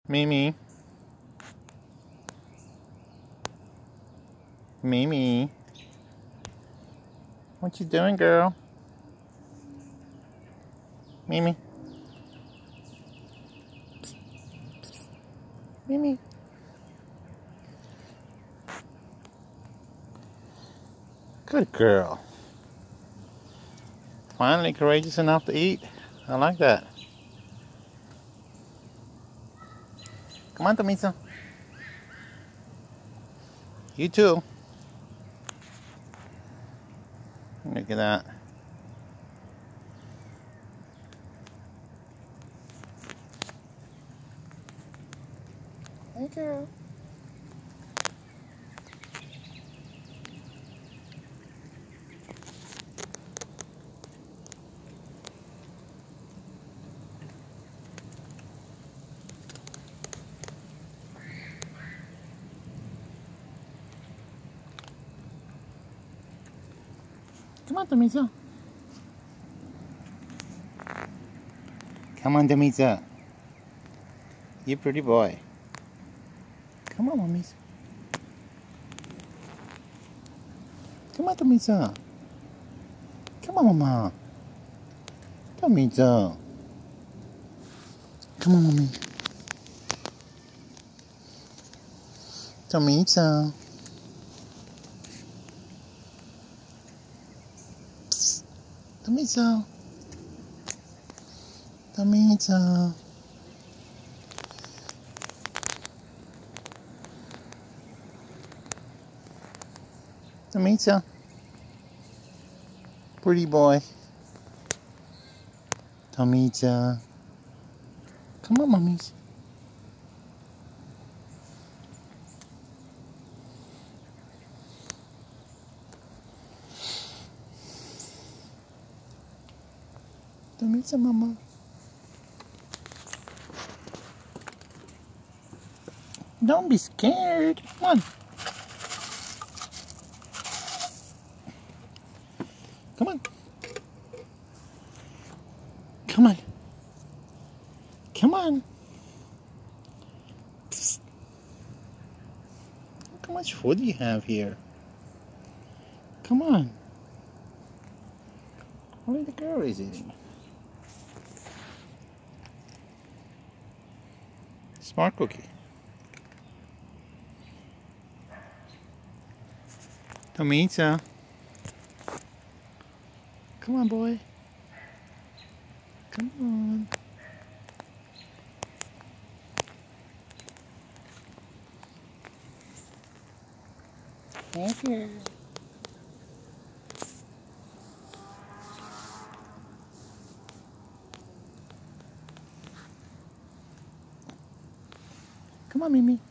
Mimi. Mimi. What you doing, girl? Mimi. Mimi. Good girl. Finally courageous enough to eat. I like that. Come on, Tomisa. You too. Look at that. Hey, girl. Come on, Tomisa. Come on, Tomisa. You pretty boy. Come on, Tomisa. Come on, Tomisa. Come on, Mama. Tomisa. Come on, Mommy. Tomisa. Tomisa. Tomisa. Tomisa. Pretty boy. Tomisa. Come on, mummies. Tomisa, mama. Don't be scared. Come on. Come on. Come on. Come on. Psst. Look how much food you have here. Come on. Only the girl is eating. Smart cookie. Tomisa. Come on, boy. Come on. Thank you. Come on, Mimi.